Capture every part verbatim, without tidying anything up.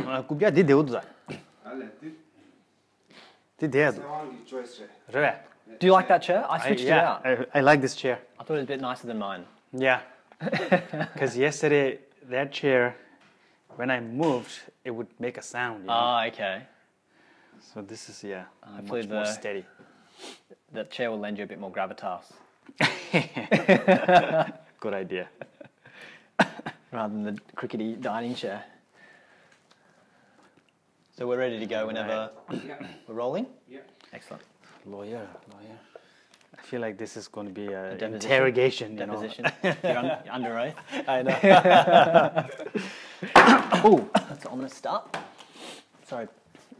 Kubia did the Did Do you like that chair? I switched I, yeah, it out. I, I like this chair. I thought it was a bit nicer than mine. Yeah. Because yesterday, that chair, when I moved, it would make a sound. You know? Ah, okay. So this is, yeah, Hopefully much the, more steady. That chair will lend you a bit more gravitas. Good idea. Rather than the crickety dining chair. So we're ready to go whenever Yeah. we're rolling? Yeah. Excellent. Lawyer, lawyer. I feel like this is going to be a, A deposition? interrogation. You Deposition. You're, un- you're under oath. I know. Oh, that's an ominous start. Sorry.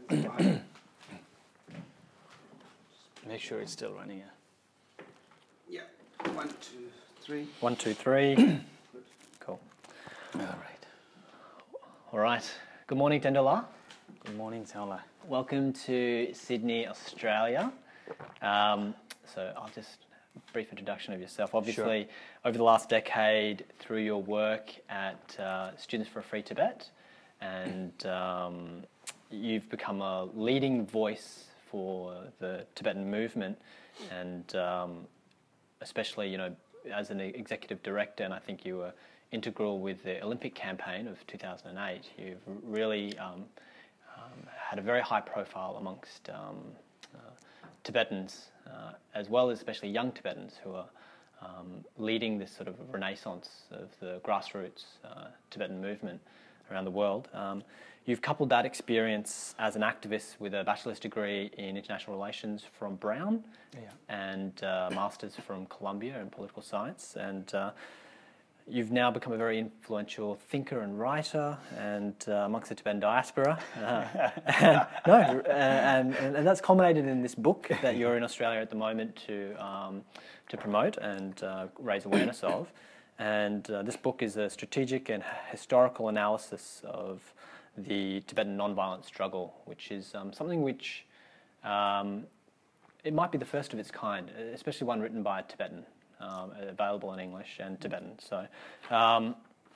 Make sure it's still running. Yeah. Yeah. One, two, three. One, two, three. Cool. All right. All right. Good morning, Tendor. Good morning, Tsewang. Welcome to Sydney, Australia. Um, so I'll just brief introduction of yourself. Obviously, Sure. over the last decade, through your work at uh, Students for a Free Tibet, and um, you've become a leading voice for the Tibetan movement, and um, especially, you know, as an executive director, and I think you were integral with the Olympic campaign of two thousand eight. You've really um, um, had a very high profile amongst um, uh, Tibetans, uh, as well as especially young Tibetans who are um, leading this sort of renaissance of the grassroots uh, Tibetan movement around the world. Um, you've coupled that experience as an activist with a bachelor's degree in international relations from Brown, Yeah. and uh, master's from Columbia in political science, and uh, you've now become a very influential thinker and writer, and uh, amongst the Tibetan diaspora. Uh, and, no, uh, and, and that's culminated in this book that you're in Australia at the moment to um, to promote and uh, raise awareness of. And uh, this book is a strategic and historical analysis of the Tibetan nonviolent struggle, which is um, something which um, it might be the first of its kind, especially one written by a Tibetan. Um, available in English and Tibetan. So, um,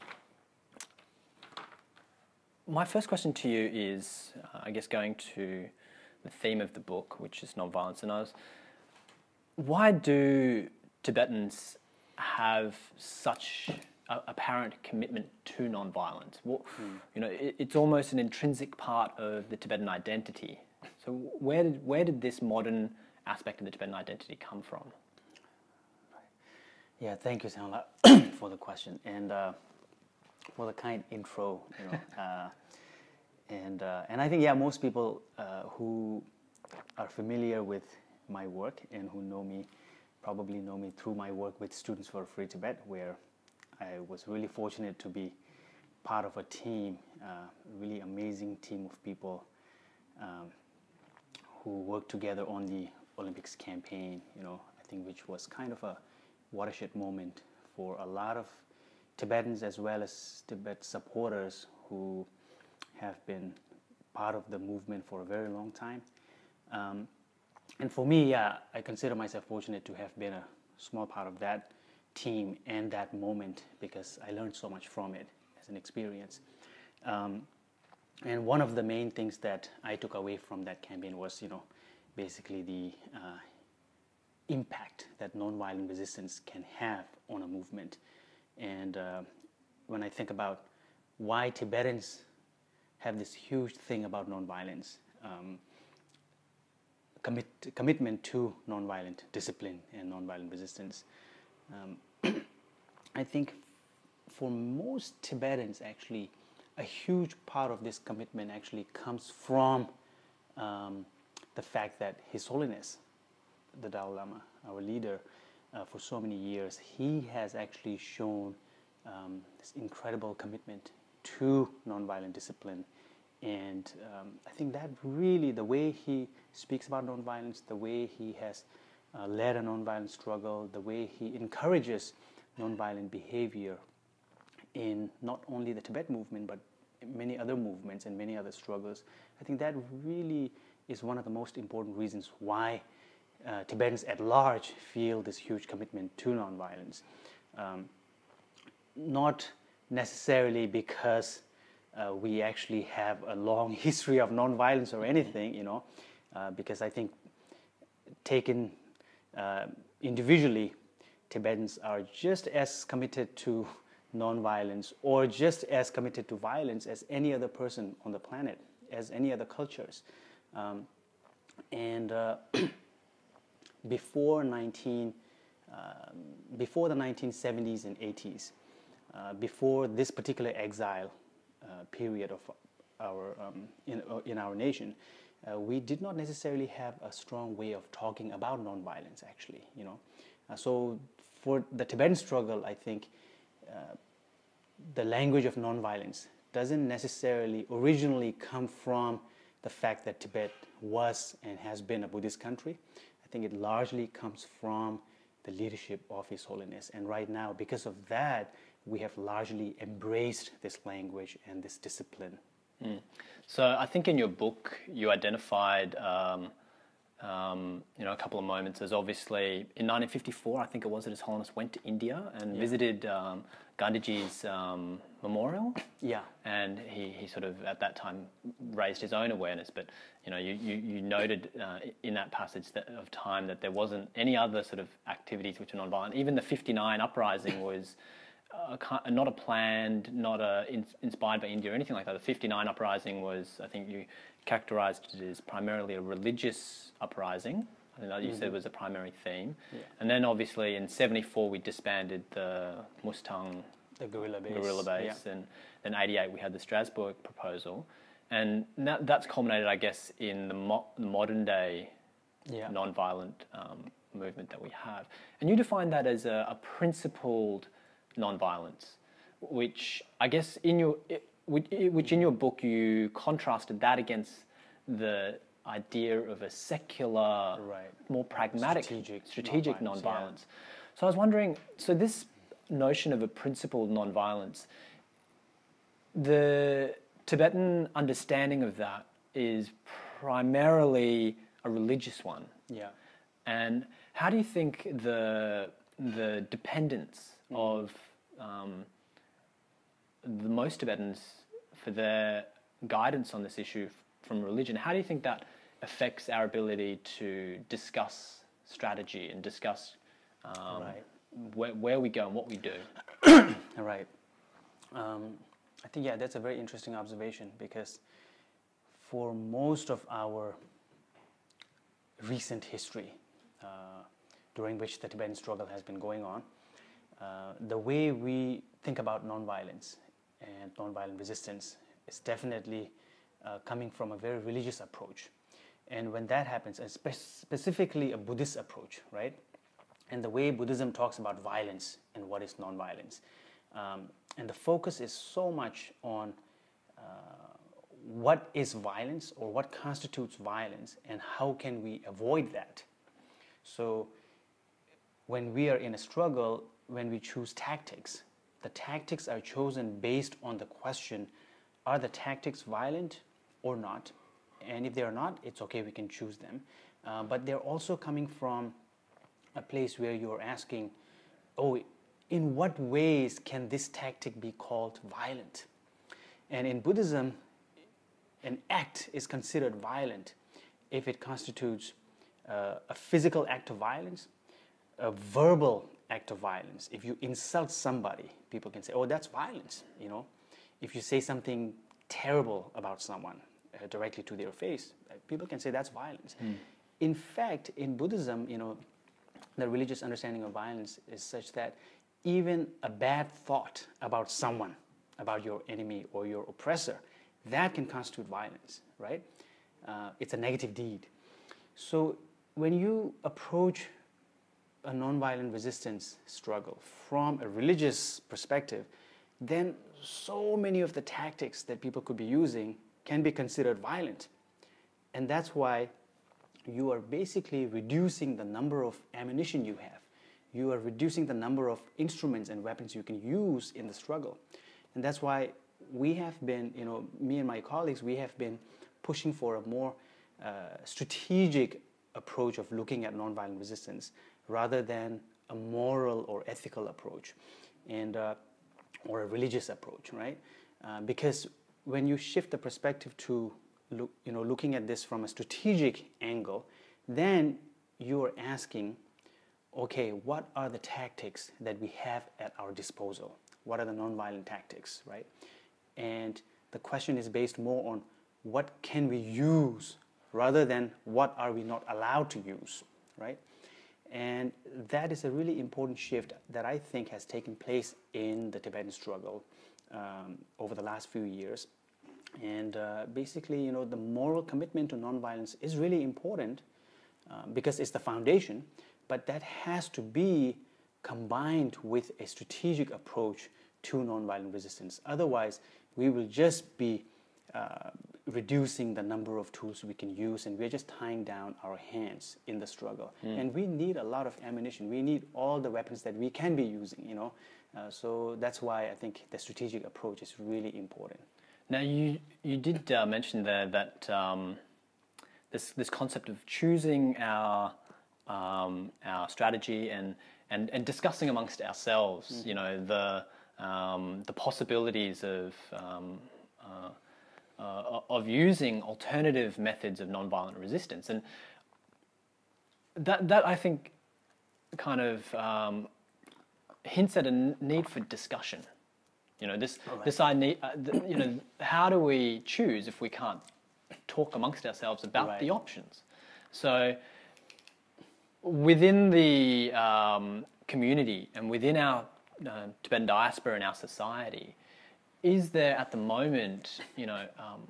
my first question to you is, uh, I guess, going to the theme of the book, which is nonviolence. And I was, why do Tibetans have such a apparent commitment to nonviolence? What, mm. You know, it, it's almost an intrinsic part of the Tibetan identity. So, where did where did this modern aspect of the Tibetan identity come from? Yeah, thank you, Tsewang, for the question and uh, for the kind intro. You know, uh, and uh, and I think yeah, most people uh, who are familiar with my work and who know me probably know me through my work with Students for a Free Tibet, where I was really fortunate to be part of a team, a uh, really amazing team of people um, who worked together on the Olympics campaign. You know, I think which was kind of a watershed moment for a lot of Tibetans as well as Tibet supporters who have been part of the movement for a very long time. Um, and for me, yeah, I consider myself fortunate to have been a small part of that team and that moment, because I learned so much from it as an experience. Um, and one of the main things that I took away from that campaign was, you know, basically the uh, impact that nonviolent resistance can have on a movement. And uh, when I think about why Tibetans have this huge thing about nonviolence, um, commit, commitment to nonviolent discipline and nonviolent resistance, um, I think for most Tibetans actually a huge part of this commitment actually comes from um, the fact that His Holiness the Dalai Lama, our leader, uh, for so many years, he has actually shown um, this incredible commitment to nonviolent discipline. And um, I think that really, the way he speaks about nonviolence, the way he has uh, led a nonviolent struggle, the way he encourages nonviolent behavior in not only the Tibet movement, but many other movements and many other struggles, I think that really is one of the most important reasons why Uh, Tibetans at large feel this huge commitment to nonviolence. Um, not necessarily because uh, we actually have a long history of nonviolence or anything, you know, uh, because I think taken uh, individually, Tibetans are just as committed to nonviolence or just as committed to violence as any other person on the planet, as any other cultures. Um, and uh, before nineteen, uh, before the nineteen seventies and eighties, uh, before this particular exile uh, period of our um, in uh, in our nation, uh, we did not necessarily have a strong way of talking about nonviolence. Actually, you know, uh, so for the Tibetan struggle, I think uh, the language of nonviolence doesn't necessarily originally come from the fact that Tibet was and has been a Buddhist country. I think it largely comes from the leadership of His Holiness. And right now, because of that, we have largely embraced this language and this discipline. Mm. So I think in your book, you identified um, um, you know, a couple of moments. There's obviously, in nineteen fifty-four, I think it was that His Holiness went to India and yeah. visited um, Gandhiji's um, memorial. Yeah. And he, he sort of, at that time, raised his own awareness. But, you know, you, you, you noted uh, in that passage that, of time that there wasn't any other sort of activities which were non-violent. Even the fifty-nine uprising was uh, not a planned, not a in, inspired by India or anything like that. The fifty-nine uprising was, I think you characterized it as primarily a religious uprising. I think that you mm-hmm. said was a primary theme. Yeah. And then obviously in seventy-four we disbanded the Mustang the guerrilla base, guerrilla base yeah. and then eighty-eight we had the Strasbourg proposal. And that, that's culminated, I guess, in the, mo- the modern day yeah. non-violent um, movement that we have. And you define that as a, a principled non-violence, which I guess in your... It, which in your book you contrasted that against the idea of a secular, right. more pragmatic, strategic, strategic non-violence. non-violence. Yeah. So I was wondering, so this notion of a principled non-violence, the Tibetan understanding of that is primarily a religious one. Yeah. And how do you think the the dependence mm. of um, the most Tibetans for their guidance on this issue from religion, how do you think that affects our ability to discuss strategy and discuss um, right. where, where we go and what we do? Right. Um, I think, yeah, that's a very interesting observation, because for most of our recent history, uh, during which the Tibetan struggle has been going on, uh, the way we think about nonviolence and nonviolent resistance is definitely uh, coming from a very religious approach. And when that happens, and spe- specifically a Buddhist approach, right? And the way Buddhism talks about violence and what is nonviolence. Um, and the focus is so much on uh, what is violence or what constitutes violence and how can we avoid that. So when we are in a struggle, when we choose tactics, the tactics are chosen based on the question, are the tactics violent or not? And if they are not, it's okay, we can choose them. Uh, but they're also coming from a place where you're asking, oh, in what ways can this tactic be called violent? And in Buddhism, an act is considered violent if it constitutes uh, a physical act of violence, a verbal act of violence. If you insult somebody, people can say, oh, that's violence, you know. If you say something terrible about someone uh, directly to their face, uh, people can say that's violence. Mm. In fact, in Buddhism, you know, the religious understanding of violence is such that even a bad thought about someone, about your enemy or your oppressor, that can constitute violence, right? Uh, it's a negative deed. So when you approach a nonviolent resistance struggle from a religious perspective, then so many of the tactics that people could be using can be considered violent. And that's why you are basically reducing the number of ammunition you have. You are reducing the number of instruments and weapons you can use in the struggle. And that's why we have been, you know, me and my colleagues, we have been pushing for a more uh, strategic approach of looking at nonviolent resistance rather than a moral or ethical approach, and uh, or a religious approach, right? Uh, because when you shift the perspective to look, you know, looking at this from a strategic angle, then you are asking, okay, what are the tactics that we have at our disposal? What are the nonviolent tactics, right? And the question is based more on what can we use rather than what are we not allowed to use, right? And that is a really important shift that I think has taken place in the Tibetan struggle um, over the last few years. And uh, basically, you know, the moral commitment to nonviolence is really important uh, because it's the foundation, but that has to be combined with a strategic approach to nonviolent resistance. Otherwise, we will just be uh, reducing the number of tools we can use, and we're just tying down our hands in the struggle. Mm. And we need a lot of ammunition. We need all the weapons that we can be using, you know. Uh, so that's why I think the strategic approach is really important. Now, you you did uh, mention there that um, this this concept of choosing our um, our strategy and, and, and discussing amongst ourselves, mm. you know, the um, the possibilities of um, uh, uh, of using alternative methods of nonviolent resistance, and that that I think kind of um, hints at a need for discussion. You know, this right. this idea. Uh, the, you know, how do we choose if we can't talk amongst ourselves about right. the options? So, within the um, community and within our uh, Tibetan diaspora and our society, is there at the moment, you know, um,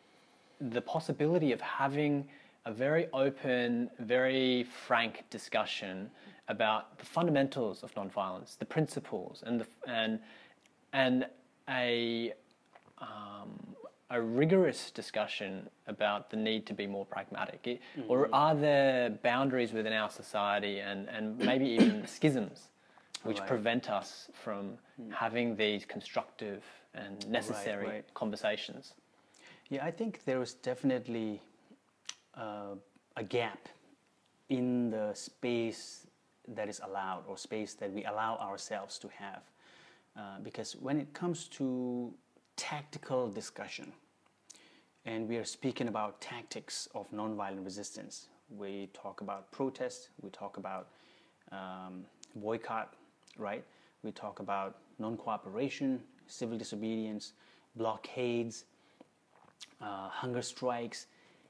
the possibility of having a very open, very frank discussion about the fundamentals of nonviolence, the principles, and the and and a um, a rigorous discussion about the need to be more pragmatic? It, mm-hmm. Or are there boundaries within our society and, and maybe even schisms which right. prevent us from mm. having these constructive and necessary right, right. conversations? Yeah, I think there is definitely uh, a gap in the space that is allowed, or space that we allow ourselves to have. Uh, because when it comes to tactical discussion, and we are speaking about tactics of nonviolent resistance, we talk about protest, we talk about um, boycott, right? We talk about non-cooperation, civil disobedience, blockades, uh, hunger strikes.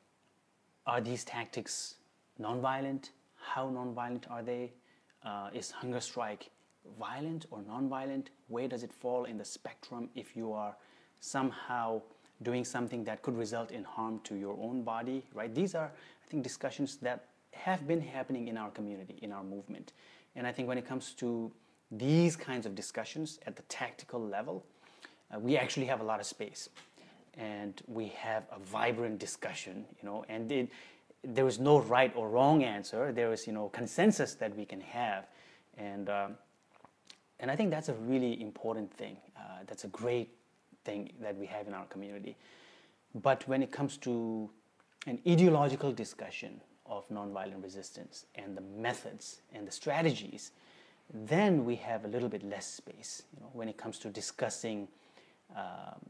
Are these tactics nonviolent? How nonviolent are they? Uh, is hunger strike violent or non-violent? Where does it fall in the spectrum if you are somehow doing something that could result in harm to your own body, right? These are, I think, discussions that have been happening in our community, in our movement. And I think when it comes to these kinds of discussions at the tactical level, uh, we actually have a lot of space. And we have a vibrant discussion, you know, and it, there is no right or wrong answer. There is, you know, consensus that we can have. And um, And I think that's a really important thing. Uh, that's a great thing that we have in our community. But when it comes to an ideological discussion of nonviolent resistance and the methods and the strategies, then we have a little bit less space. You know, when it comes to discussing um,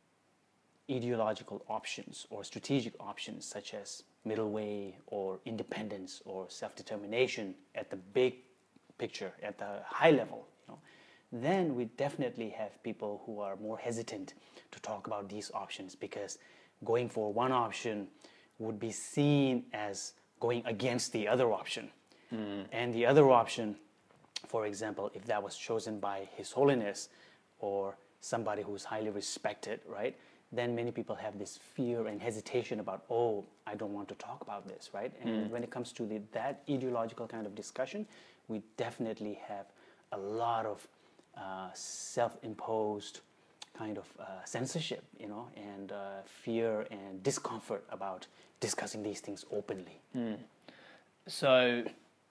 ideological options or strategic options such as middle way or independence or self-determination at the big picture, at the high level, you know, then we definitely have people who are more hesitant to talk about these options, because going for one option would be seen as going against the other option. Mm. And the other option, for example, if that was chosen by His Holiness or somebody who's highly respected, right, then many people have this fear and hesitation about, oh, I don't want to talk about this, right? And mm. when it comes to the, that ideological kind of discussion, we definitely have a lot of uh, self-imposed kind of uh, censorship, you know, and uh, fear and discomfort about discussing these things openly. Mm. So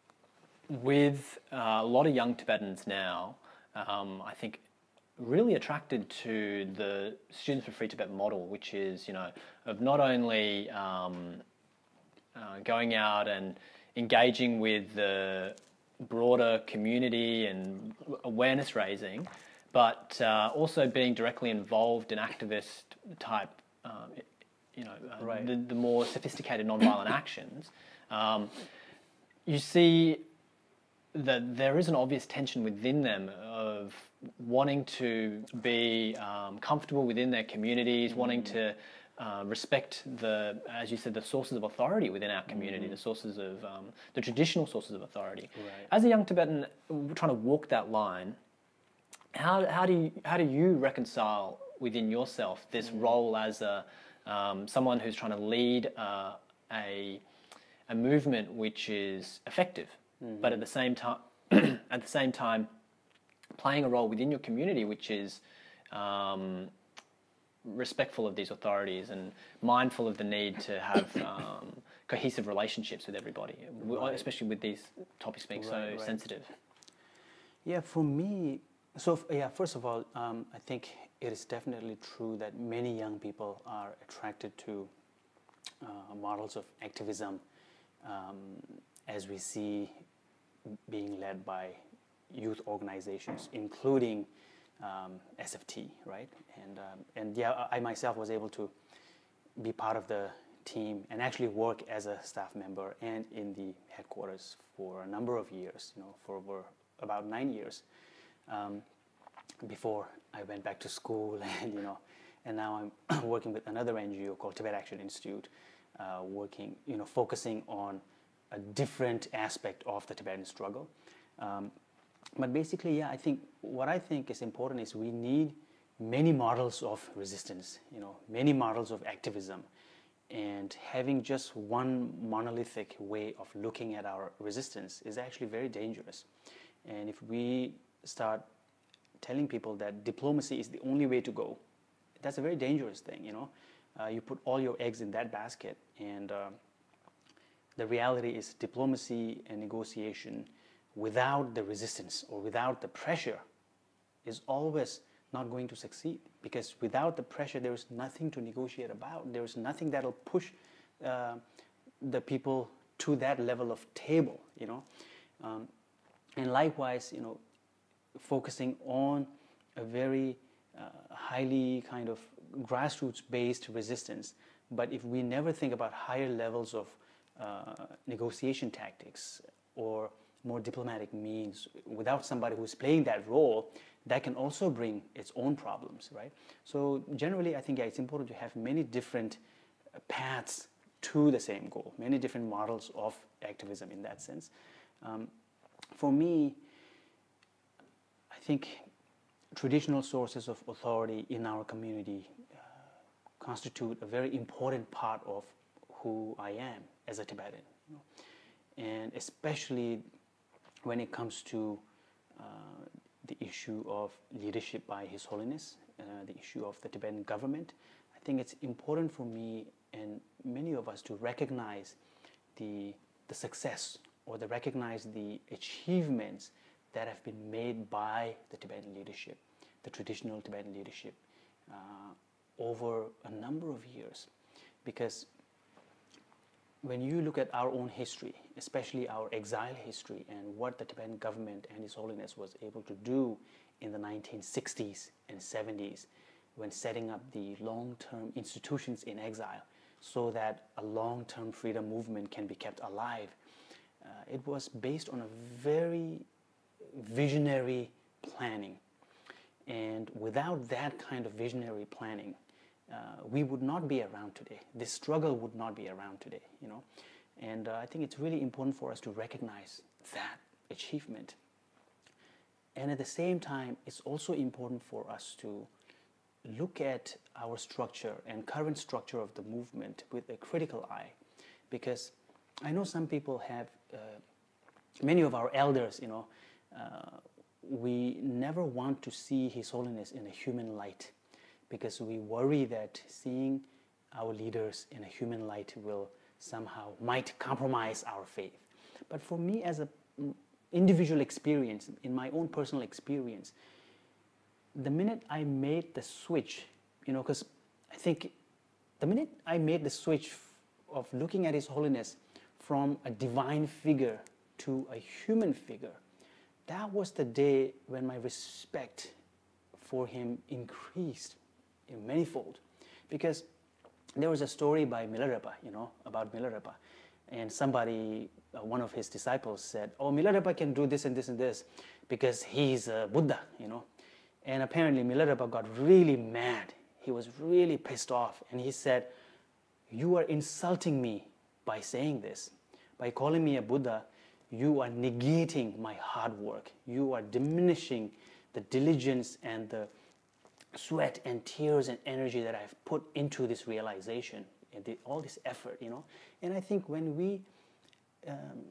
with uh, a lot of young Tibetans now, um, I think really attracted to the Students for Free Tibet model, which is, you know, of not only um, uh, going out and engaging with the broader community and awareness raising, but uh, also being directly involved in activist type, um, you know, uh, Right. the, the more sophisticated nonviolent actions, um, you see that there is an obvious tension within them of wanting to be um, comfortable within their communities, mm. wanting to uh, respect the, as you said, the sources of authority within our community, mm. the sources of, um, the traditional sources of authority. Right. As a young Tibetan trying to walk that line, how, how, do, you, how do you reconcile within yourself this mm. role as a, um, someone who's trying to lead uh, a, a movement which is effective, mm-hmm. but at the same time, at the same time, playing a role within your community which is um, respectful of these authorities and mindful of the need to have um, cohesive relationships with everybody, right. especially with these topics being right, so right. sensitive? Yeah, for me, so yeah, first of all, um, I think it is definitely true that many young people are attracted to uh, models of activism um, as we see being led by youth organizations, including um, S F T, right? And um, and yeah, I myself was able to be part of the team and actually work as a staff member and in the headquarters for a number of years, you know, for over about nine years um, before I went back to school, and you know, and now I'm working with another N G O called Tibet Action Institute, uh, working, you know, focusing on a different aspect of the Tibetan struggle. Um, but basically, yeah, I think what I think is important is we need many models of resistance, you know, many models of activism, and having just one monolithic way of looking at our resistance is actually very dangerous. And if we start telling people that diplomacy is the only way to go, that's a very dangerous thing, you know. Uh, you put all your eggs in that basket, and uh, the reality is diplomacy and negotiation without the resistance or without the pressure is always not going to succeed, because without the pressure there is nothing to negotiate about. There is nothing that will push uh, the people to that level of table, you know. Um, and likewise, you know, focusing on a very uh, highly kind of grassroots-based resistance, but if we never think about higher levels of uh, negotiation tactics or more diplomatic means without somebody who's playing that role, that can also bring its own problems, right? So generally, I think yeah, it's important to have many different paths to the same goal, many different models of activism in that sense. Um, for me, I think traditional sources of authority in our community uh, constitute a very important part of who I am as a Tibetan, you know? And especially when it comes to uh, the issue of leadership by His Holiness, uh, the issue of the Tibetan government, I think it's important for me and many of us to recognize the, the success or to recognize the achievements that have been made by the Tibetan leadership, the traditional Tibetan leadership, uh, over a number of years. Because when you look at our own history, especially our exile history and what the Tibetan government and His Holiness was able to do in the nineteen sixties and seventies when setting up the long-term institutions in exile so that a long-term freedom movement can be kept alive, uh, it was based on a very visionary planning. And without that kind of visionary planning, Uh, we would not be around today. This struggle would not be around today, you know. And uh, I think it's really important for us to recognize that achievement. And at the same time, it's also important for us to look at our structure and current structure of the movement with a critical eye. Because I know some people have, uh, many of our elders, you know, uh, we never want to see His Holiness in a human light, because we worry that seeing our leaders in a human light will somehow, might compromise our faith. But for me, as an individual experience, in my own personal experience, the minute I made the switch, you know, because I think the minute I made the switch of looking at His Holiness from a divine figure to a human figure, that was the day when my respect for him increased in manifold. Because there was a story by Milarepa, you know, about Milarepa. And somebody, uh, one of his disciples said, oh, Milarepa can do this and this and this because he's a Buddha, you know. And apparently Milarepa got really mad. He was really pissed off. And he said, you are insulting me by saying this. By calling me a Buddha, you are negating my hard work. You are diminishing the diligence and the sweat and tears and energy that I've put into this realization and the, all this effort, you know. And I think when we, um,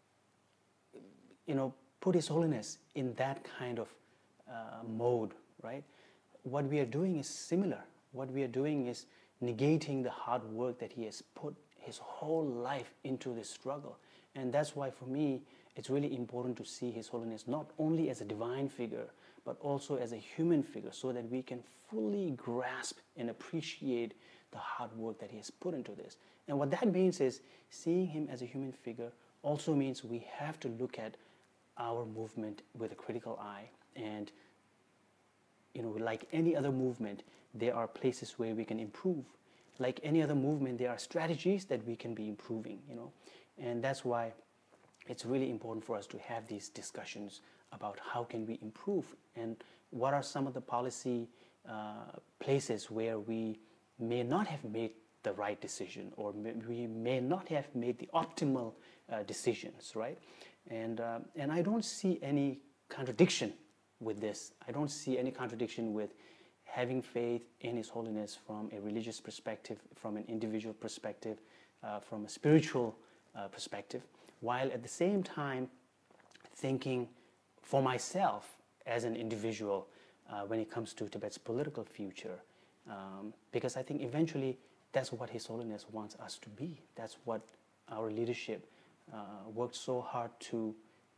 you know, put His Holiness in that kind of uh, mode, right, what we are doing is similar. What we are doing is negating the hard work that he has put his whole life into this struggle. And that's why, for me, it's really important to see His Holiness not only as a divine figure, but also as a human figure, so that we can fully grasp and appreciate the hard work that he has put into this. And what that means is, seeing him as a human figure also means we have to look at our movement with a critical eye. And, you know, like any other movement, there are places where we can improve. Like any other movement, there are strategies that we can be improving, you know. And that's why it's really important for us to have these discussions about how can we improve and what are some of the policy uh, places where we may not have made the right decision, or may, we may not have made the optimal uh, decisions, right? And, uh, and I don't see any contradiction with this. I don't see any contradiction with having faith in His Holiness from a religious perspective, from an individual perspective, uh, from a spiritual uh, perspective, while at the same time thinking for myself as an individual uh, when it comes to Tibet's political future. Um, because I think eventually that's what His Holiness wants us to be. That's what our leadership uh, worked so hard to,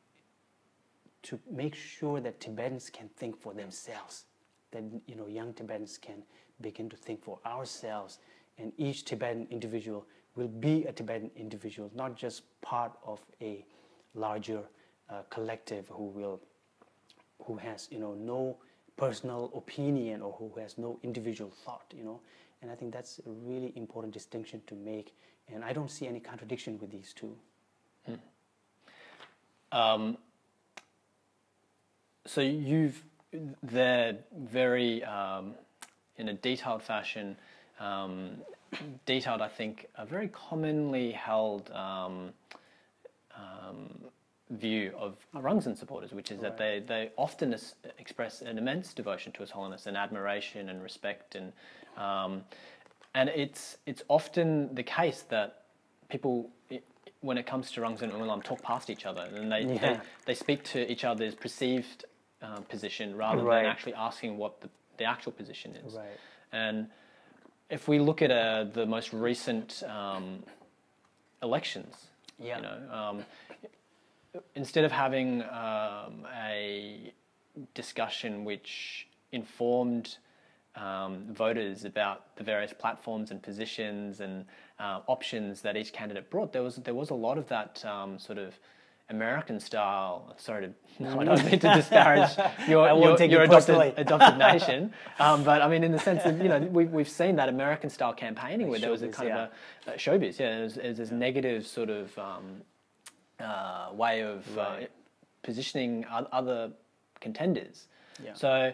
to make sure that Tibetans can think for themselves, that, you know, young Tibetans can begin to think for ourselves, and each Tibetan individual will be a Tibetan individual, not just part of a larger uh, collective who will, who has, you know, no personal opinion or who has no individual thought, you know. And I think that's a really important distinction to make, and I don't see any contradiction with these two. Hmm. Um, so you've, they're very, um, in a detailed fashion, um, detailed, I think, a very commonly held um, um, view of Rungsan supporters, which is right. that they, they often es- express an immense devotion to His Holiness and admiration and respect, and um, and it's it's often the case that people, it, when it comes to Rungsan and Ulam, talk past each other, and they yeah. they, they speak to each other's perceived uh, position rather right. than actually asking what the, the actual position is. Right. And if we look at uh, the most recent um, elections, yeah. you know. Um, Instead of having um, a discussion which informed um, voters about the various platforms and positions and uh, options that each candidate brought, there was there was a lot of that um, sort of American style. Sorry to, no, I don't mean to disparage your your, your adopted, adopted nation, um, but I mean in the sense that, you know, we've we've seen that American style campaigning like where there was a kind yeah. of a, a showbiz, yeah, there's, there's this yeah. negative sort of. Um, Uh, way of right. uh, positioning other contenders. Yeah. So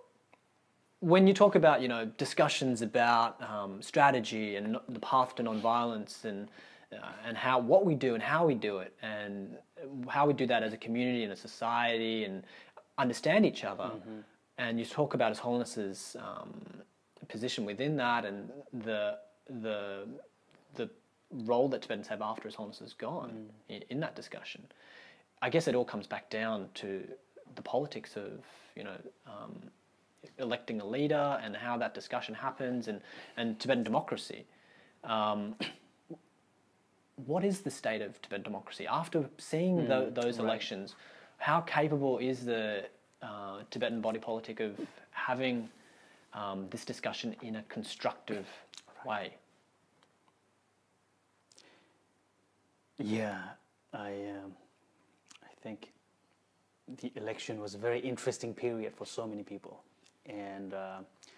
when you talk about, you know, discussions about um, strategy and the path to nonviolence and uh, and how what we do and how we do it and how we do that as a community and a society and understand each other, mm-hmm. and you talk about His Holiness's um, position within that and the the the role that Tibetans have after His Holiness is gone mm. in, in that discussion. I guess it all comes back down to the politics of, you know, um, electing a leader and how that discussion happens, and, and Tibetan democracy. Um, what is the state of Tibetan democracy? After seeing mm, the, those right. elections, how capable is the uh, Tibetan body politic of having um, this discussion in a constructive right. way? Yeah, I um, I think the election was a very interesting period for so many people. And uh,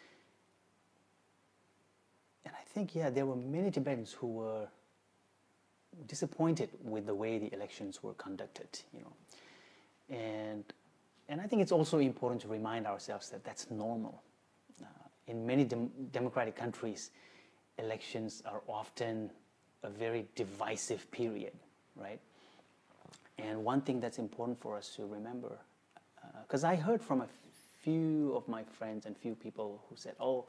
and I think, yeah, there were many Tibetans who were disappointed with the way the elections were conducted, you know. And and I think it's also important to remind ourselves that that's normal. Uh, in many dem democratic countries, elections are often a very divisive period, right? And one thing that's important for us to remember, because uh, I heard from a few of my friends and few people who said, oh,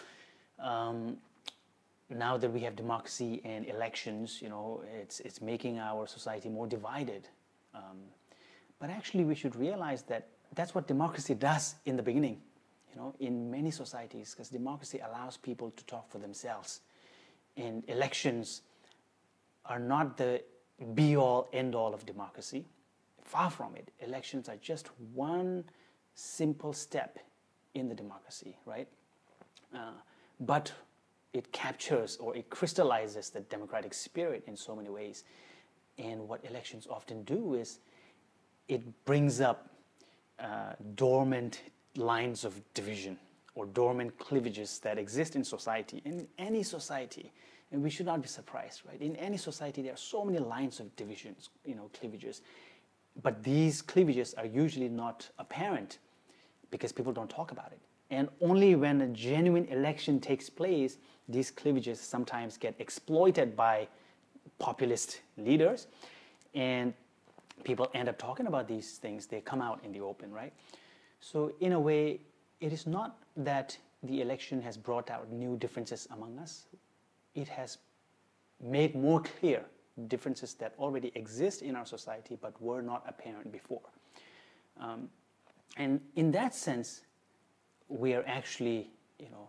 um, now that we have democracy and elections, you know, it's, it's making our society more divided. Um, but actually we should realize that that's what democracy does in the beginning, you know, in many societies, because democracy allows people to talk for themselves. And elections are not the be-all, end-all of democracy. Far from it. Elections are just one simple step in the democracy, right? Uh, but it captures or it crystallizes the democratic spirit in so many ways. And what elections often do is it brings up uh, dormant lines of division or dormant cleavages that exist in society, in any society. And we should not be surprised, right? In any society, there are so many lines of divisions, you know, cleavages. But these cleavages are usually not apparent because people don't talk about it. And only when a genuine election takes place, these cleavages sometimes get exploited by populist leaders. And people end up talking about these things. They come out in the open, right? So in a way, it is not that the election has brought out new differences among us. It has made more clear differences that already exist in our society but were not apparent before. Um, and in that sense, we are actually, you know,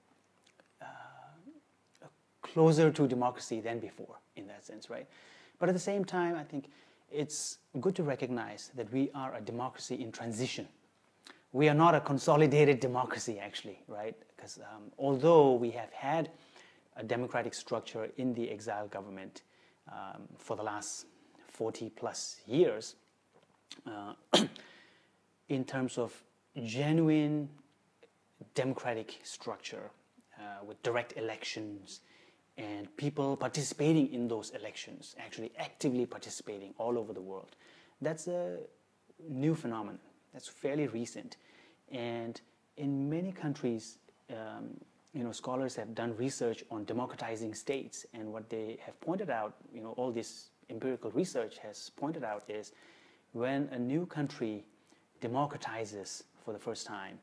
uh, closer to democracy than before in that sense, right? But at the same time, I think it's good to recognize that we are a democracy in transition. We are not a consolidated democracy, actually, right? Because um, although we have had a democratic structure in the exile government um, for the last forty plus years, uh, in terms of genuine democratic structure uh, with direct elections and people participating in those elections, actually actively participating all over the world, that's a new phenomenon. That's fairly recent. And in many countries, um, you know, scholars have done research on democratizing states, and what they have pointed out, you know, all this empirical research has pointed out is when a new country democratizes for the first time,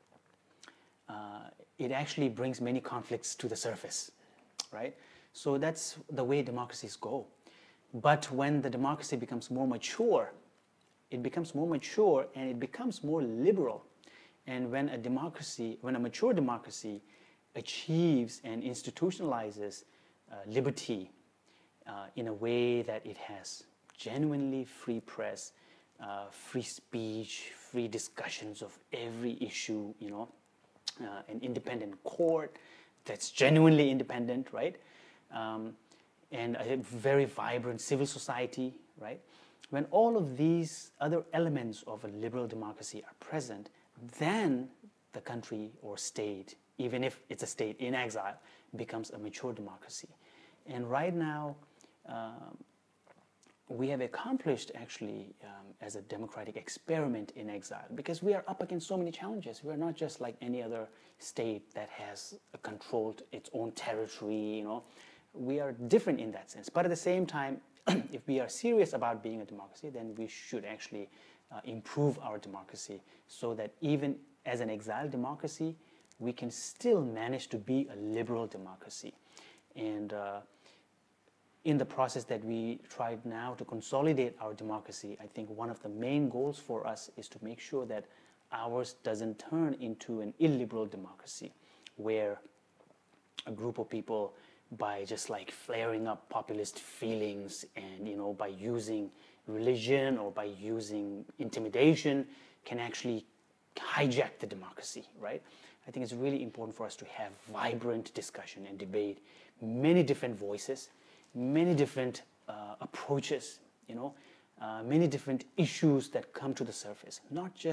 uh, it actually brings many conflicts to the surface, right? So that's the way democracies go. But when the democracy becomes more mature, it becomes more mature and it becomes more liberal. And when a democracy, when a mature democracy achieves and institutionalizes uh, liberty uh, in a way that it has genuinely free press, uh, free speech, free discussions of every issue, you know, uh, an independent court that's genuinely independent, right? Um, and a very vibrant civil society, right? When all of these other elements of a liberal democracy are present, then the country or state, even if it's a state in exile, becomes a mature democracy. And right now, um, we have accomplished actually um, as a democratic experiment in exile, because we are up against so many challenges. We're not just like any other state that has controlled its own territory, you know. We are different in that sense. But at the same time, if we are serious about being a democracy, then we should actually uh, improve our democracy so that even as an exiled democracy, we can still manage to be a liberal democracy. And uh, in the process that we try now to consolidate our democracy, I think one of the main goals for us is to make sure that ours doesn't turn into an illiberal democracy where a group of people, by just like flaring up populist feelings and, you know, by using religion or by using intimidation, can actually hijack the democracy, right? I think it's really important for us to have vibrant discussion and debate, many different voices, many different uh, approaches, you know, uh, many different issues that come to the surface, not just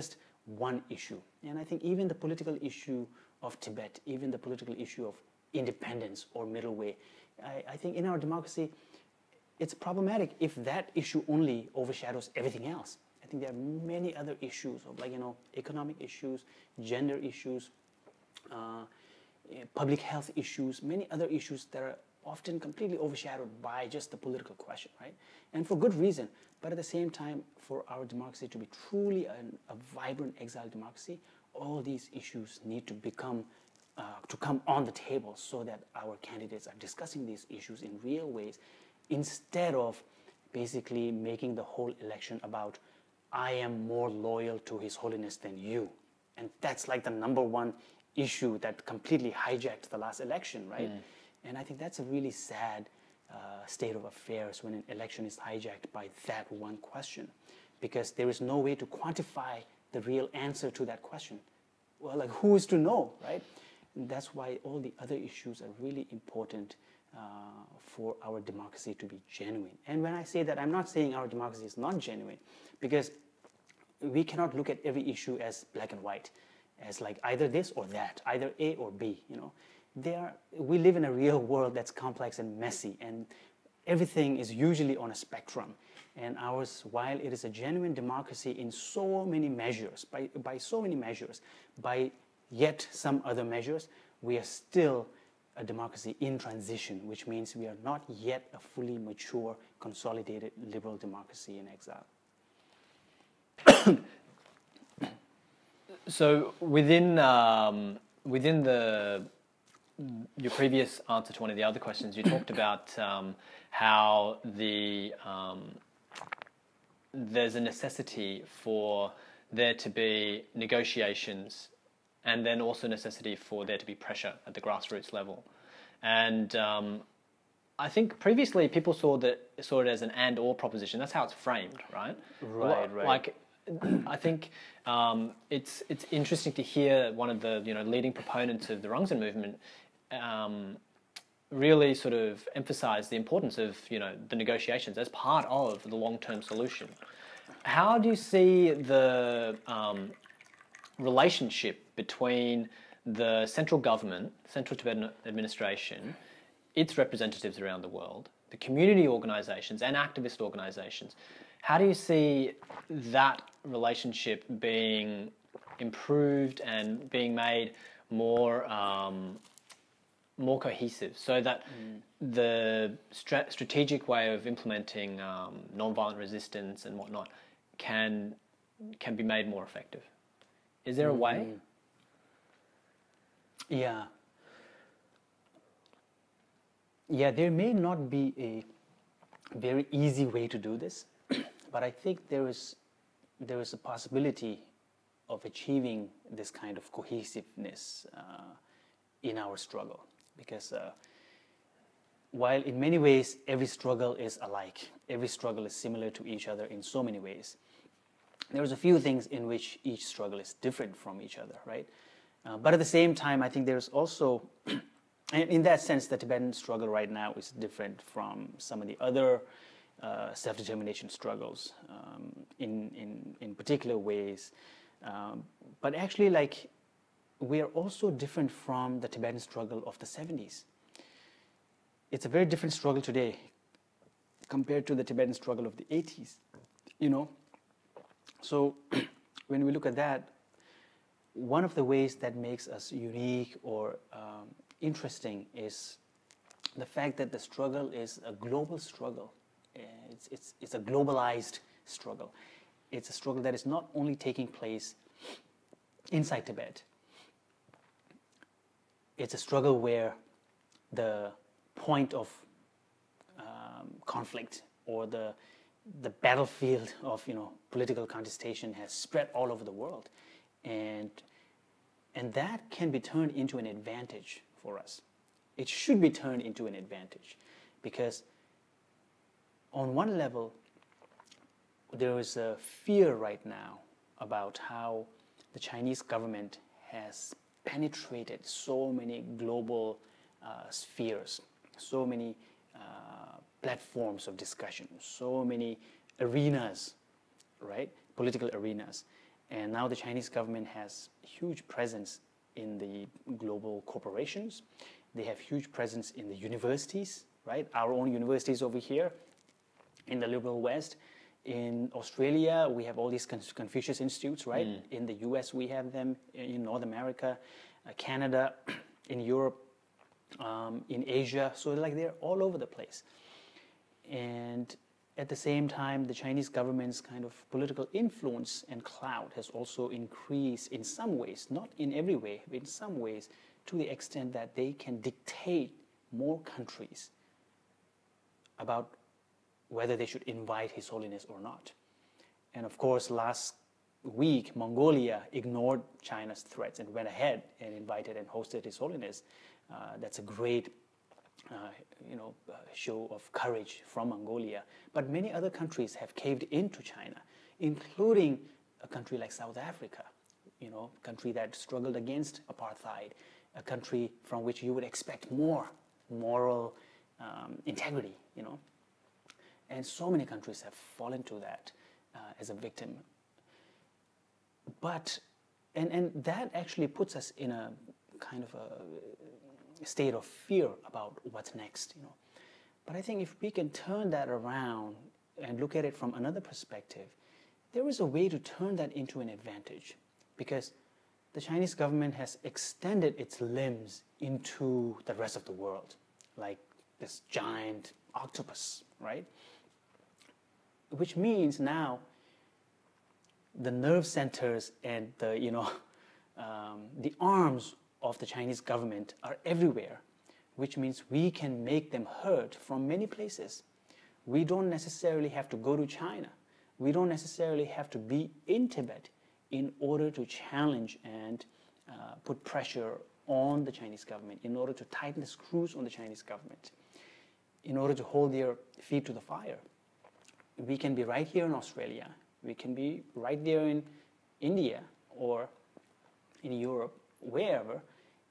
one issue. And I think even the political issue of Tibet, even the political issue of independence or middle way, I, I think in our democracy, it's problematic if that issue only overshadows everything else. I think there are many other issues of, like, you know, economic issues, gender issues, uh, public health issues, many other issues that are often completely overshadowed by just the political question, right? And for good reason. But at the same time, for our democracy to be truly an, a vibrant exile democracy, all these issues need to become, uh, to come on the table so that our candidates are discussing these issues in real ways, instead of basically making the whole election about, I am more loyal to His Holiness than you. And that's like the number one issue that completely hijacked the last election, right? Mm. And I think that's a really sad uh, state of affairs when an election is hijacked by that one question, because there is no way to quantify the real answer to that question. Well, like, who is to know, right? And that's why all the other issues are really important uh, for our democracy to be genuine. And when I say that, I'm not saying our democracy is not genuine, because we cannot look at every issue as black and white, as like either this or that, either A or B, you know. They are, we live in a real world that's complex and messy, and everything is usually on a spectrum. And ours, while it is a genuine democracy in so many measures, by, by so many measures, by yet some other measures, we are still a democracy in transition, which means we are not yet a fully mature, consolidated liberal democracy in exile. So within um, within the your previous answer to one of the other questions, you talked about um, how the um, there's a necessity for there to be negotiations, and then also necessity for there to be pressure at the grassroots level. And um, I think previously people saw that saw it as an and/or proposition. That's how it's framed, right? Right, right. Like, I think um, it's it's interesting to hear one of the you know leading proponents of the Rongzhen movement um, really sort of emphasize the importance of you know the negotiations as part of the long-term solution. How do you see the um, relationship between the central government, central Tibetan administration, its representatives around the world, the community organizations and activist organizations? How do you see that relationship being improved and being made more um, more cohesive, so that mm. the stra strategic way of implementing um, nonviolent resistance and whatnot can can be made more effective? Is there a way? Mm-hmm. Yeah. Yeah, there may not be a very easy way to do this, but I think there is there is a possibility of achieving this kind of cohesiveness uh, in our struggle. Because uh, while in many ways every struggle is alike, every struggle is similar to each other in so many ways, there's a few things in which each struggle is different from each other, right? Uh, but at the same time, I think there's also, and in that sense, the Tibetan struggle right now is different from some of the other uh, self-determination struggles um, in, in, in particular ways. Um, but actually, like, we are also different from the Tibetan struggle of the seventies. It's a very different struggle today compared to the Tibetan struggle of the eighties, you know. So when we look at that, one of the ways that makes us unique or um, interesting is the fact that the struggle is a global struggle. It's, it's, it's a globalized struggle. It's a struggle that is not only taking place inside Tibet. It's a struggle where the point of um, conflict or the the battlefield of you know political contestation has spread all over the world, and and that can be turned into an advantage for us. It should be turned into an advantage, because on one level there is a fear right now about how the Chinese government has penetrated so many global uh, spheres, so many uh, platforms of discussion, so many arenas, right? Political arenas. And now the Chinese government has huge presence in the global corporations. They have huge presence in the universities, right? Our own universities over here in the liberal West. In Australia, we have all these Confucius Institutes, right? Mm. In the U S, we have them. In North America, uh, Canada, in Europe, um, in Asia. So like they're all over the place. And at the same time, the Chinese government's kind of political influence and clout has also increased in some ways, not in every way, but in some ways, to the extent that they can dictate more countries about whether they should invite His Holiness or not. And of course, last week, Mongolia ignored China's threats and went ahead and invited and hosted His Holiness. Uh, that's a great uh, you know, uh, show of courage from Mongolia. But many other countries have caved into China, including a country like South Africa, you know, a country that struggled against apartheid, a country from which you would expect more moral um, integrity, you know. And so many countries have fallen to that uh, as a victim. But, and, and that actually puts us in a kind of a state of fear about what's next, you know. But I think if we can turn that around and look at it from another perspective, there is a way to turn that into an advantage, because the Chinese government has extended its limbs into the rest of the world, like this giant octopus, right? Which means now the nerve centers and the, you know, um, the arms of the Chinese government are everywhere, which means we can make them heard from many places. We don't necessarily have to go to China. We don't necessarily have to be in Tibet in order to challenge and uh, put pressure on the Chinese government, in order to tighten the screws on the Chinese government, in order to hold their feet to the fire. We can be right here in Australia. We can be right there in India or in Europe, wherever,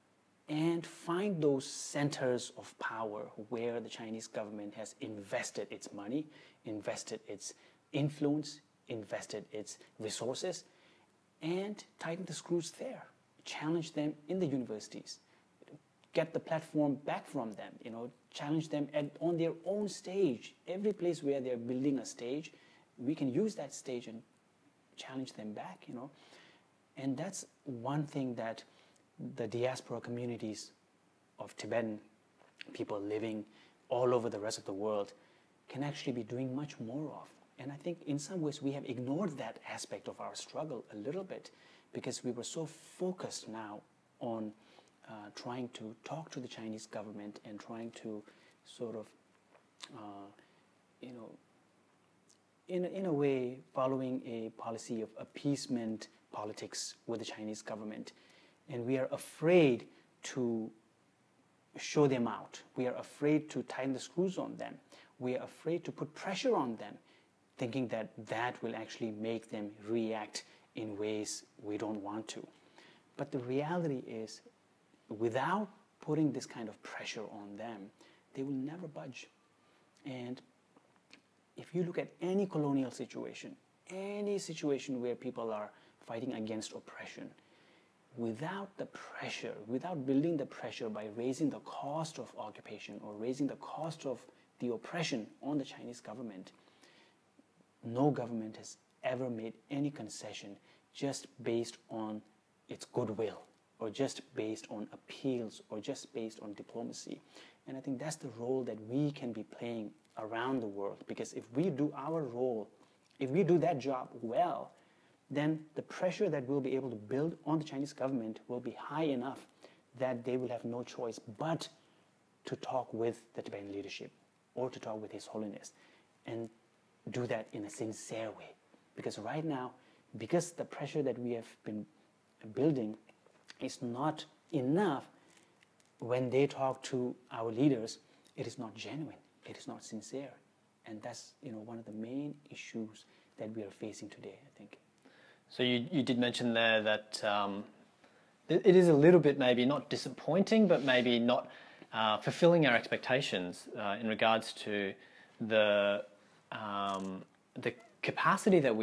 and find those centers of power where the Chinese government has invested its money, invested its influence, invested its resources, and tighten the screws there. Challenge them in the universities. Get the platform back from them, you know, challenge them at, on their own stage. Every place where they're building a stage, we can use that stage and challenge them back, you know. And that's one thing that the diaspora communities of Tibetan people living all over the rest of the world can actually be doing much more of. And I think in some ways we have ignored that aspect of our struggle a little bit, because we were so focused now on Uh, trying to talk to the Chinese government and trying to sort of, uh, you know, in, in a way following a policy of appeasement politics with the Chinese government. And we are afraid to show them out. We are afraid to tighten the screws on them. We are afraid to put pressure on them, thinking that that will actually make them react in ways we don't want to. But the reality is, without putting this kind of pressure on them, they will never budge. And if you look at any colonial situation, any situation where people are fighting against oppression, without the pressure, without building the pressure by raising the cost of occupation or raising the cost of the oppression on the Chinese government, no government has ever made any concession just based on its goodwill, or just based on appeals, or just based on diplomacy. And I think that's the role that we can be playing around the world, because if we do our role, if we do that job well, then the pressure that we'll be able to build on the Chinese government will be high enough that they will have no choice but to talk with the Tibetan leadership, or to talk with His Holiness, and do that in a sincere way. Because right now, because the pressure that we have been building is not enough, when they talk to our leaders, it is not genuine, it is not sincere. And that's, you know, one of the main issues that we are facing today, I think. So you, you did mention there that um, it is a little bit maybe not disappointing, but maybe not uh, fulfilling our expectations uh, in regards to the, um, the capacity that we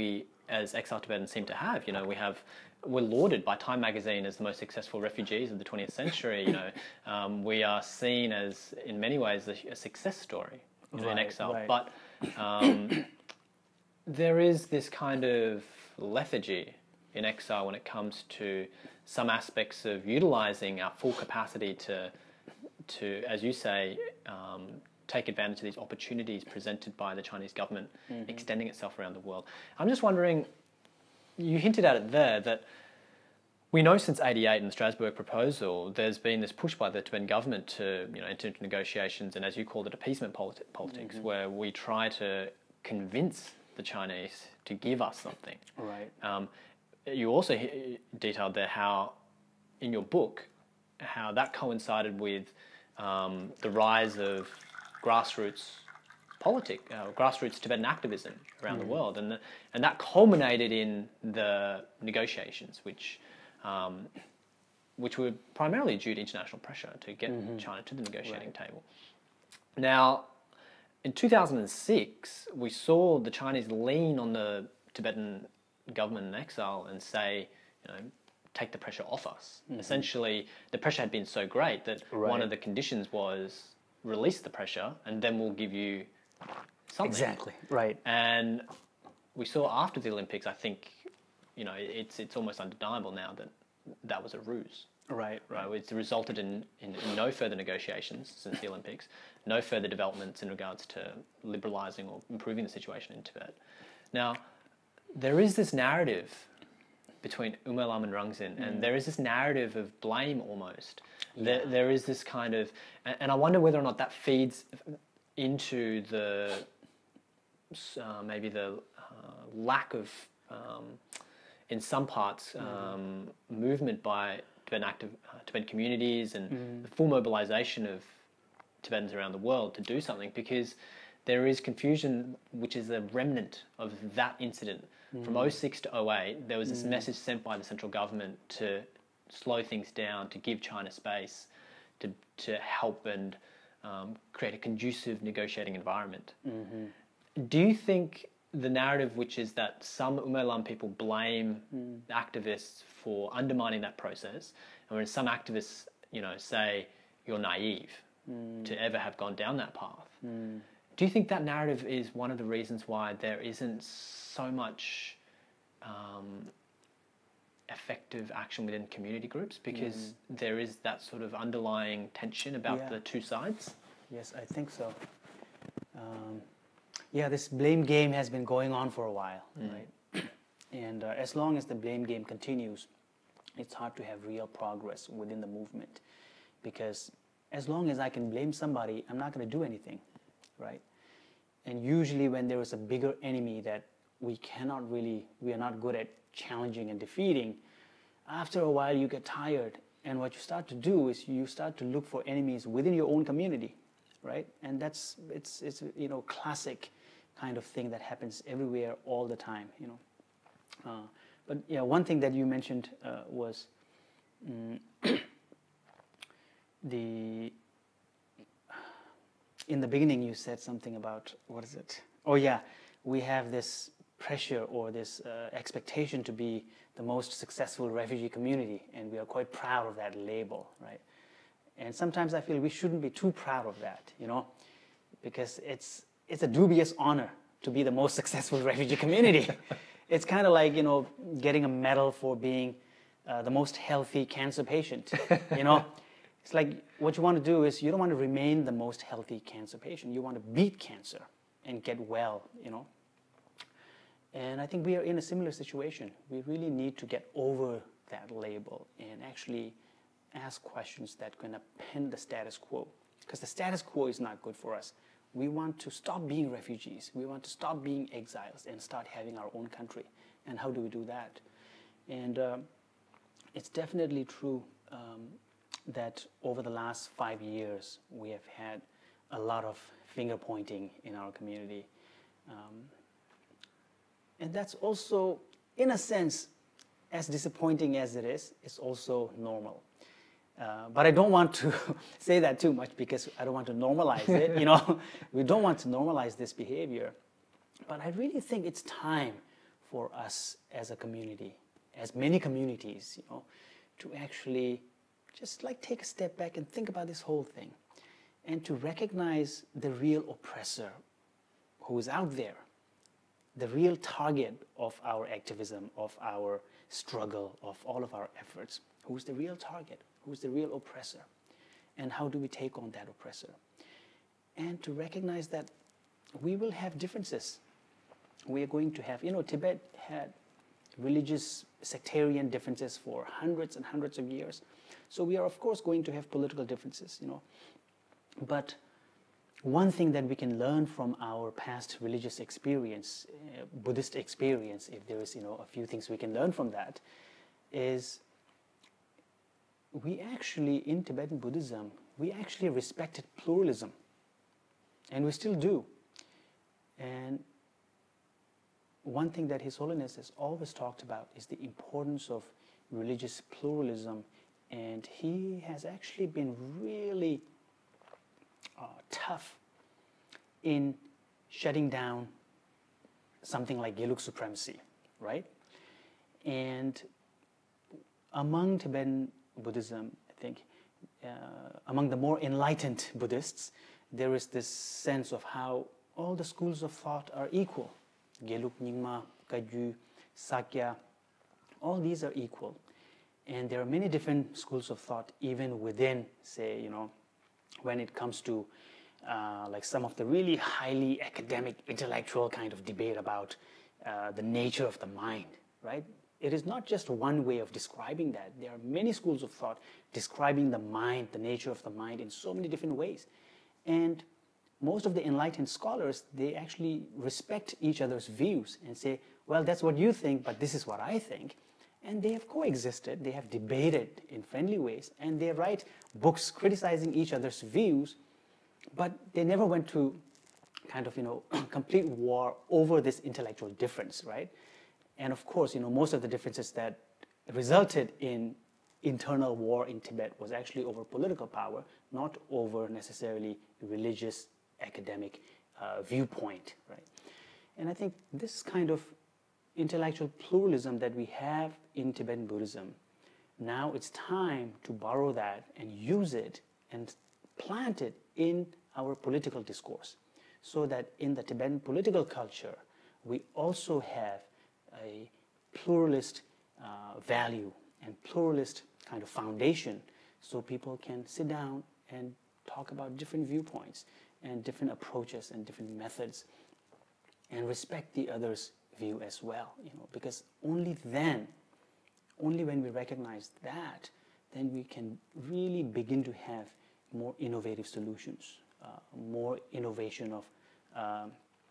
as exiled Tibetans seem to have. You know, we have, we're lauded by Time magazine as the most successful refugees of the twentieth century. You know, um, we are seen as, in many ways, a, a success story, you know, right, in exile. Right. But um, there is this kind of lethargy in exile when it comes to some aspects of utilizing our full capacity to, to as you say, um, take advantage of these opportunities presented by the Chinese government, mm-hmm. extending itself around the world. I'm just wondering, you hinted at it there, that we know since eighty-eight in the Strasbourg proposal, there's been this push by the Tibetan government to, you know, enter into negotiations and, as you called it, appeasement politi politics, mm-hmm. where we try to convince the Chinese to give us something. Right. Um, you also detailed there how, in your book, how that coincided with um, the rise of grassroots politic, uh, grassroots Tibetan activism around mm. the world, and the, and that culminated in the negotiations, which um, which were primarily due to international pressure to get mm-hmm. China to the negotiating right. table. Now, in two thousand six, we saw the Chinese lean on the Tibetan government in exile and say, you know, take the pressure off us. Mm-hmm. Essentially, the pressure had been so great that right. one of the conditions was release the pressure and then we'll give you something. Exactly, right. And we saw after the Olympics, I think, you know, it's it's almost undeniable now that that was a ruse. Right, right. It's resulted in, in, in no further negotiations since the Olympics, no further developments in regards to liberalising or improving the situation in Tibet. Now, there is this narrative between Ume Lam and Rungzin, mm. and there is this narrative of blame almost. Yeah. There, there is this kind of, and, and I wonder whether or not that feeds into the uh, maybe the uh, lack of, um, in some parts, um, mm. movement by Tibetan active uh, Tibetan communities and mm. the full mobilization of Tibetans around the world to do something, because there is confusion, which is a remnant of that incident. Mm. From oh six to oh eight, there was this mm. message sent by the central government to slow things down, to give China space, to to help and um, create a conducive negotiating environment. Mm-hmm. Do you think the narrative, which is that some Ume Lam people blame mm. activists for undermining that process, and when some activists, you know, say you're naive mm. to ever have gone down that path, mm. do you think that narrative is one of the reasons why there isn't so much um, effective action within community groups? Because mm. there is that sort of underlying tension about yeah. the two sides? Yes, I think so. Um, yeah, this blame game has been going on for a while, mm. right? And uh, as long as the blame game continues, it's hard to have real progress within the movement. Because as long as I can blame somebody, I'm not going to do anything, right? And usually when there is a bigger enemy that we cannot really, we are not good at challenging and defeating, after a while you get tired. And what you start to do is you start to look for enemies within your own community, right? And that's, it's, it's you know, classic kind of thing that happens everywhere all the time, you know. Uh, but yeah, one thing that you mentioned uh, was um, the, in the beginning you said something about, what is it? Oh yeah, we have this pressure or this uh, expectation to be the most successful refugee community, and we are quite proud of that label, right? And sometimes I feel we shouldn't be too proud of that, you know, because it's it's a dubious honor to be the most successful refugee community. It's kind of like, you know, getting a medal for being uh, the most healthy cancer patient, you know. It's like what you want to do is you don't want to remain the most healthy cancer patient. You want to beat cancer and get well, you know. And I think we are in a similar situation. We really need to get over that label and actually ask questions that are going to pin the status quo. Because the status quo is not good for us. We want to stop being refugees. We want to stop being exiles and start having our own country. And how do we do that? And uh, it's definitely true um, that over the last five years, we have had a lot of finger pointing in our community. Um, and that's also, in a sense, as disappointing as it is, it's also normal. Uh, but I don't want to say that too much because I don't want to normalize it, you know. We don't want to normalize this behavior. But I really think it's time for us as a community, as many communities, you know, to actually just like take a step back and think about this whole thing, and to recognize the real oppressor who is out there, the real target of our activism, of our struggle, of all of our efforts. Who's the real target? Who's the real oppressor? And how do we take on that oppressor? And to recognize that we will have differences. We are going to have, you know, Tibet had religious sectarian differences for hundreds and hundreds of years. So we are, of course, going to have political differences, you know. But one thing that we can learn from our past religious experience, uh, Buddhist experience, if there is, you know, a few things we can learn from that, is we actually, in Tibetan Buddhism, we actually respected pluralism. And we still do. And one thing that His Holiness has always talked about is the importance of religious pluralism. And he has actually been really uh, tough in shutting down something like Gelug supremacy, right? And among Tibetan Buddhism, I think, uh, among the more enlightened Buddhists, there is this sense of how all the schools of thought are equal. Gelug, Nyingma, Kagyu, Sakya, all these are equal. And there are many different schools of thought even within, say, you know, when it comes to uh, like some of the really highly academic, intellectual kind of debate about uh, the nature of the mind, right? It is not just one way of describing that. There are many schools of thought describing the mind, the nature of the mind in so many different ways. And most of the enlightened scholars, they actually respect each other's views and say, well, that's what you think, but this is what I think. And they have coexisted, they have debated in friendly ways, and they write books criticizing each other's views, but they never went to kind of, you know, complete war over this intellectual difference, right? And of course, you know, most of the differences that resulted in internal war in Tibet was actually over political power, not over necessarily religious, academic uh, viewpoint, right? And I think this kind of intellectual pluralism that we have in Tibetan Buddhism, now it's time to borrow that and use it and plant it in our political discourse, so that in the Tibetan political culture, we also have a pluralist uh, value and pluralist kind of foundation, so people can sit down and talk about different viewpoints and different approaches and different methods and respect the other's view as well, you know, because only then, only when we recognize that, then we can really begin to have more innovative solutions, uh, more innovation of uh,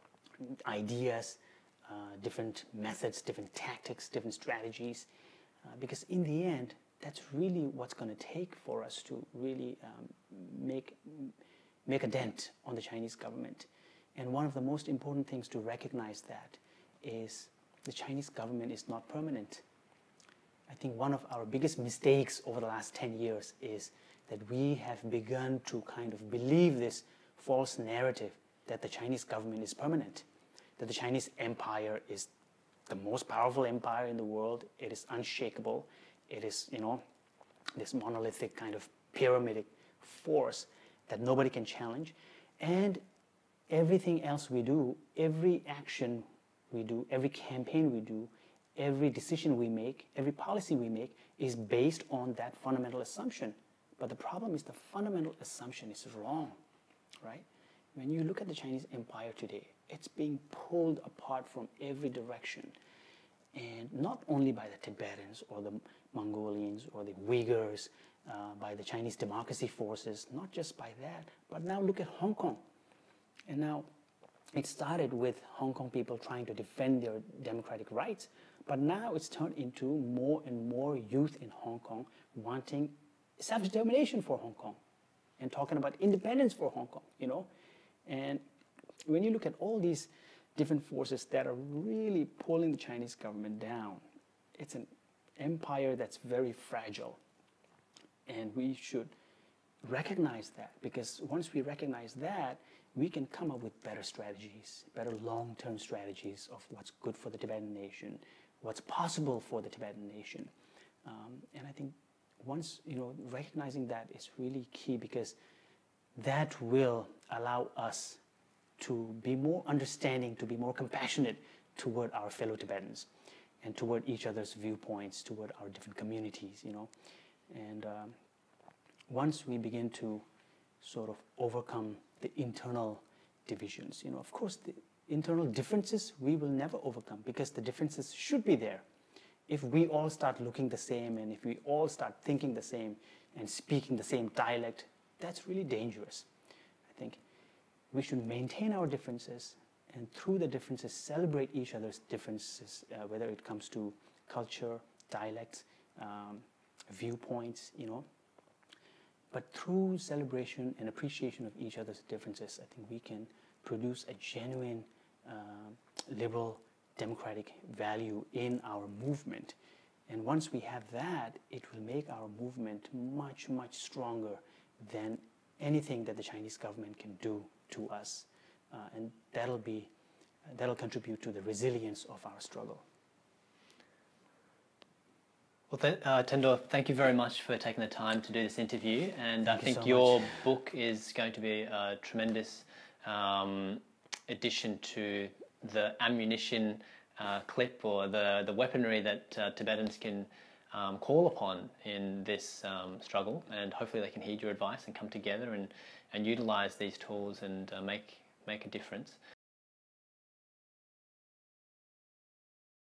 ideas, uh, different methods, different tactics, different strategies, uh, because in the end, that's really what's going to take for us to really um, make, make a dent on the Chinese government. And one of the most important things to recognize that is the Chinese government is not permanent. I think one of our biggest mistakes over the last ten years is that we have begun to kind of believe this false narrative that the Chinese government is permanent, that the Chinese empire is the most powerful empire in the world, it is unshakable, it is, you know, this monolithic kind of pyramidic force that nobody can challenge. And everything else we do, every action we do, every campaign we do, every decision we make, every policy we make is based on that fundamental assumption. But the problem is the fundamental assumption is wrong, right? When you look at the Chinese empire today, it's being pulled apart from every direction. And not only by the Tibetans or the Mongolians or the Uyghurs, uh, by the Chinese democracy forces, not just by that, but now look at Hong Kong. And now it started with Hong Kong people trying to defend their democratic rights, but now it's turned into more and more youth in Hong Kong wanting self-determination for Hong Kong and talking about independence for Hong Kong, you know. And when you look at all these different forces that are really pulling the Chinese government down, it's an empire that's very fragile. And we should recognize that, because once we recognize that, we can come up with better strategies, better long-term strategies of what's good for the Tibetan nation, what's possible for the Tibetan nation. Um, and I think once, you know, recognizing that is really key, because that will allow us to be more understanding, to be more compassionate toward our fellow Tibetans and toward each other's viewpoints, toward our different communities, you know. And um, once we begin to sort of overcome the internal divisions, you know, of course, the internal differences we will never overcome, because the differences should be there. If we all start looking the same, and if we all start thinking the same and speaking the same dialect, that's really dangerous. I think we should maintain our differences, and through the differences celebrate each other's differences, uh, whether it comes to culture, dialects, um, viewpoints, you know. But through celebration and appreciation of each other's differences, I think we can produce a genuine uh, liberal democratic value in our movement. And once we have that, it will make our movement much, much stronger than anything that the Chinese government can do to us. Uh, and that'll be, uh, that'll contribute to the resilience of our struggle. Well, th uh, Tendor, thank you very much for taking the time to do this interview. And Thank I think you so your much. book is going to be a tremendous um, addition to the ammunition uh, clip, or the, the weaponry that uh, Tibetans can um, call upon in this um, struggle. And hopefully they can heed your advice and come together and, and utilize these tools and uh, make, make a difference.